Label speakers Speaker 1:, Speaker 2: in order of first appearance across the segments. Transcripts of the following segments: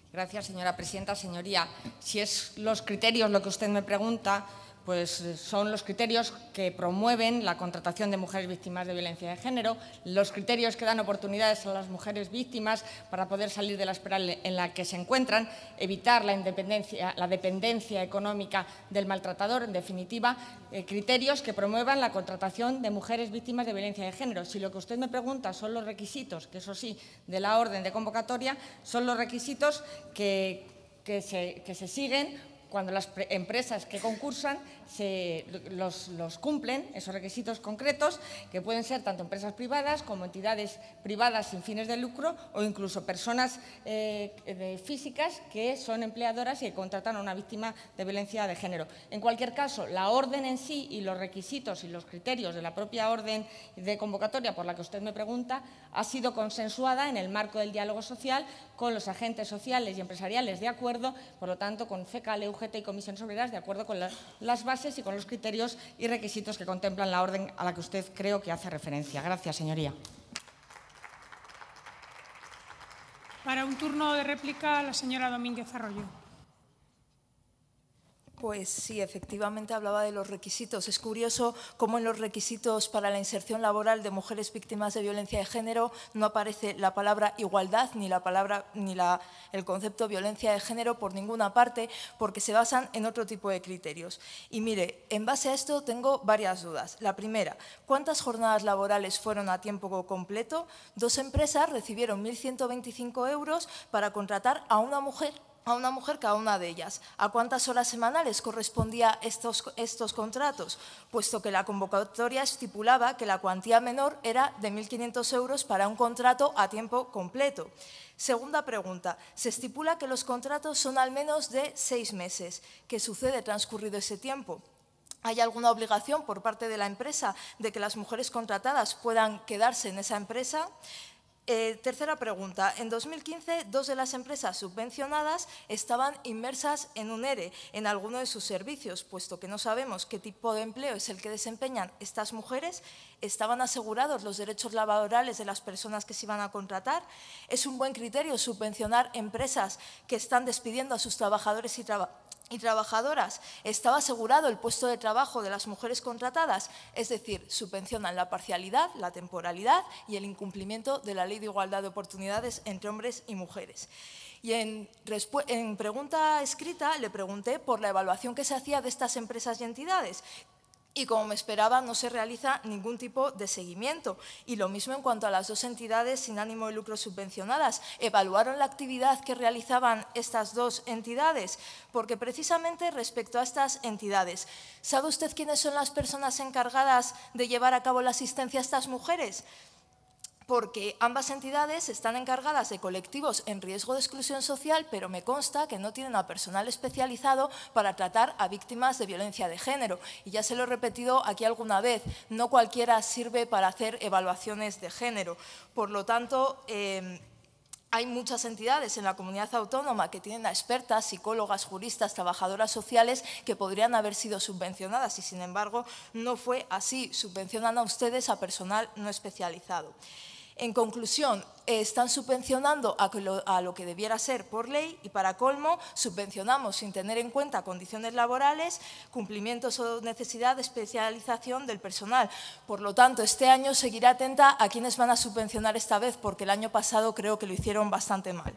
Speaker 1: Gracias, señora presidenta. Señoría, si es los criterios lo que usted me pregunta, pues son los criterios que promueven la contratación de mujeres víctimas de violencia de género, los criterios que dan oportunidades a las mujeres víctimas para poder salir de la espiral en la que se encuentran, evitar la dependencia económica del maltratador, en definitiva, criterios que promuevan la contratación de mujeres víctimas de violencia de género. Si lo que usted me pregunta son los requisitos, que eso sí, de la orden de convocatoria, son los requisitos que se siguen cuando las empresas que concursan los cumplen, esos requisitos concretos, que pueden ser tanto empresas privadas como entidades privadas sin fines de lucro o incluso personas físicas que son empleadoras y que contratan a una víctima de violencia de género. En cualquier caso, la orden en sí y los requisitos y los criterios de la propia orden de convocatoria por la que usted me pregunta ha sido consensuada en el marco del diálogo social con los agentes sociales y empresariales de acuerdo, por lo tanto, con FECALE, UGT y Comisiones Obreras, de acuerdo con las bases y con los criterios y requisitos que contemplan la orden a la que usted creo que hace referencia. Gracias, señoría.
Speaker 2: Para un turno de réplica, la señora Domínguez Arroyo.
Speaker 3: Pues sí, efectivamente hablaba de los requisitos. Es curioso cómo en los requisitos para la inserción laboral de mujeres víctimas de violencia de género no aparece la palabra igualdad ni el concepto violencia de género por ninguna parte, porque se basan en otro tipo de criterios. Y mire, en base a esto tengo varias dudas. La primera, ¿cuántas jornadas laborales fueron a tiempo completo? 2 empresas recibieron 1.125 euros para contratar a una mujer cada una de ellas. ¿A cuántas horas semanales correspondía estos contratos? Puesto que la convocatoria estipulaba que la cuantía menor era de 1.500 euros para un contrato a tiempo completo. Segunda pregunta. Se estipula que los contratos son al menos de 6 meses. ¿Qué sucede transcurrido ese tiempo? ¿Hay alguna obligación por parte de la empresa de que las mujeres contratadas puedan quedarse en esa empresa? Tercera pregunta. En 2015, 2 de las empresas subvencionadas estaban inmersas en un ERE en alguno de sus servicios, puesto que no sabemos qué tipo de empleo es el que desempeñan estas mujeres. ¿Estaban asegurados los derechos laborales de las personas que se iban a contratar? ¿Es un buen criterio subvencionar empresas que están despidiendo a sus trabajadores y trabajadoras? ¿Estaba asegurado el puesto de trabajo de las mujeres contratadas? Es decir, subvencionan la parcialidad, la temporalidad y el incumplimiento de la Ley de Igualdad de Oportunidades entre hombres y mujeres. Y en pregunta escrita le pregunté por la evaluación que se hacía de estas empresas y entidades. Y como me esperaba, no se realiza ningún tipo de seguimiento. Y lo mismo en cuanto a las 2 entidades sin ánimo de lucro subvencionadas. ¿Evaluaron la actividad que realizaban estas 2 entidades? Porque precisamente respecto a estas entidades, ¿sabe usted quiénes son las personas encargadas de llevar a cabo la asistencia a estas mujeres? Porque ambas entidades están encargadas de colectivos en riesgo de exclusión social, pero me consta que no tienen a personal especializado para tratar a víctimas de violencia de género. Y ya se lo he repetido aquí alguna vez, no cualquiera sirve para hacer evaluaciones de género. Por lo tanto, hay muchas entidades en la comunidad autónoma que tienen a expertas, psicólogas, juristas, trabajadoras sociales que podrían haber sido subvencionadas y, sin embargo, no fue así. Subvencionan a ustedes a personal no especializado. En conclusión, están subvencionando a lo que debiera ser por ley y, para colmo, subvencionamos sin tener en cuenta condiciones laborales, cumplimientos o necesidad de especialización del personal. Por lo tanto, este año seguiré atenta a quiénes van a subvencionar esta vez, porque el año pasado creo que lo hicieron bastante mal.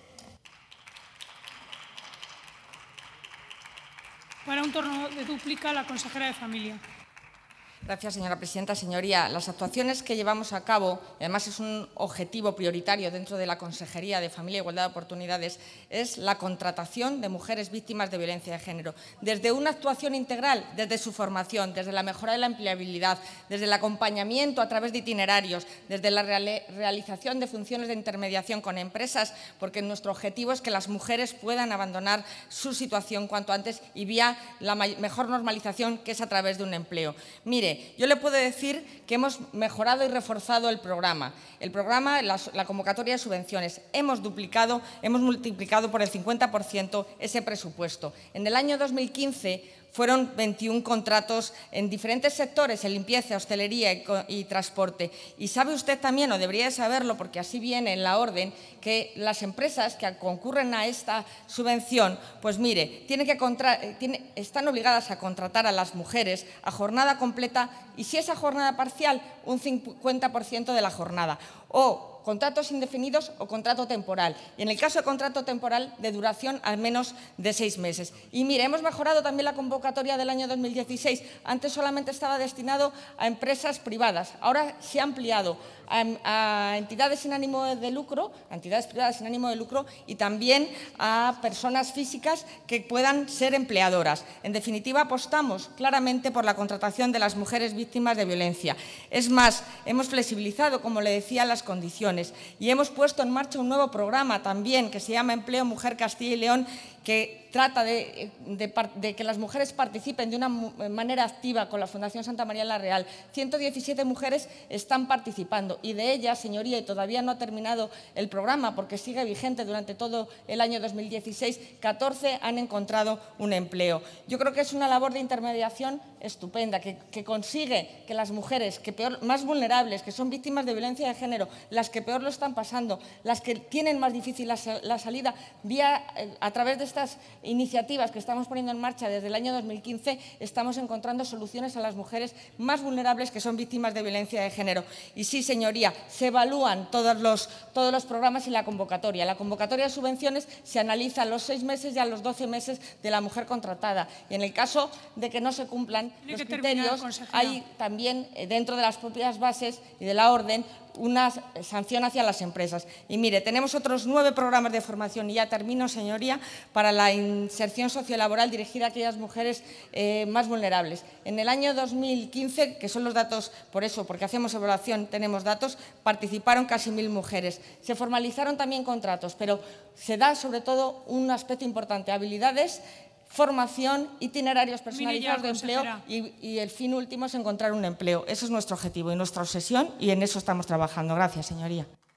Speaker 2: Para un turno de dúplica, la consejera de Familia.
Speaker 1: Gracias, señora presidenta. Señoría, las actuaciones que llevamos a cabo, y además es un objetivo prioritario dentro de la Consejería de Familia e Igualdad de Oportunidades, es la contratación de mujeres víctimas de violencia de género. Desde una actuación integral, desde su formación, desde la mejora de la empleabilidad, desde el acompañamiento a través de itinerarios, desde la realización de funciones de intermediación con empresas, porque nuestro objetivo es que las mujeres puedan abandonar su situación cuanto antes y vía la mejor normalización, que es a través de un empleo. Mire, yo le puedo decir que hemos mejorado y reforzado el programa, la convocatoria de subvenciones. Hemos multiplicado por el 50% ese presupuesto. En el año 2015 fueron 21 contratos en diferentes sectores, en limpieza, hostelería y transporte. Y sabe usted también, o debería de saberlo, porque así viene en la orden, que las empresas que concurren a esta subvención, pues mire, están obligadas a contratar a las mujeres a jornada completa y, si es a jornada parcial, un 50% de la jornada, o contratos indefinidos o contrato temporal. Y en el caso de contrato temporal, de duración al menos de 6 meses. Y mire, hemos mejorado también la convocatoria del año 2016. Antes solamente estaba destinado a empresas privadas. Ahora se ha ampliado a entidades sin ánimo de lucro, a entidades privadas sin ánimo de lucro, y también a personas físicas que puedan ser empleadoras. En definitiva, apostamos claramente por la contratación de las mujeres víctimas de violencia. Es más, hemos flexibilizado, como le decía, las condiciones y hemos puesto en marcha un nuevo programa también que se llama Empleo Mujer Castilla y León, que trata de que las mujeres participen de una manera activa con la Fundación Santa María la Real. 117 mujeres están participando y de ellas, señoría, y todavía no ha terminado el programa porque sigue vigente durante todo el año 2016, 14 han encontrado un empleo. Yo creo que es una labor de intermediación estupenda, que consigue que las mujeres más vulnerables, que son víctimas de violencia de género, las que peor lo están pasando, las que tienen más difícil la salida, a través de estas iniciativas que estamos poniendo en marcha desde el año 2015, estamos encontrando soluciones a las mujeres más vulnerables que son víctimas de violencia de género. Y sí, señoría, se evalúan todos los programas y la convocatoria. La convocatoria de subvenciones se analiza a los 6 meses y a los 12 meses de la mujer contratada. Y en el caso de que no se cumplan los criterios, hay también, dentro de las propias bases y de la orden, una sanción hacia las empresas. Y mire, tenemos otros 9 programas de formación, y ya termino, señoría, para la inserción sociolaboral dirigida a aquellas mujeres más vulnerables. En el año 2015, que son los datos, por eso, porque hacemos evaluación, tenemos datos, participaron casi 1000 mujeres. Se formalizaron también contratos, pero se da sobre todo un aspecto importante: habilidades, formación, itinerarios personalizados de empleo y el fin último es encontrar un empleo. Ese es nuestro objetivo y nuestra obsesión, y en eso estamos trabajando. Gracias, señoría.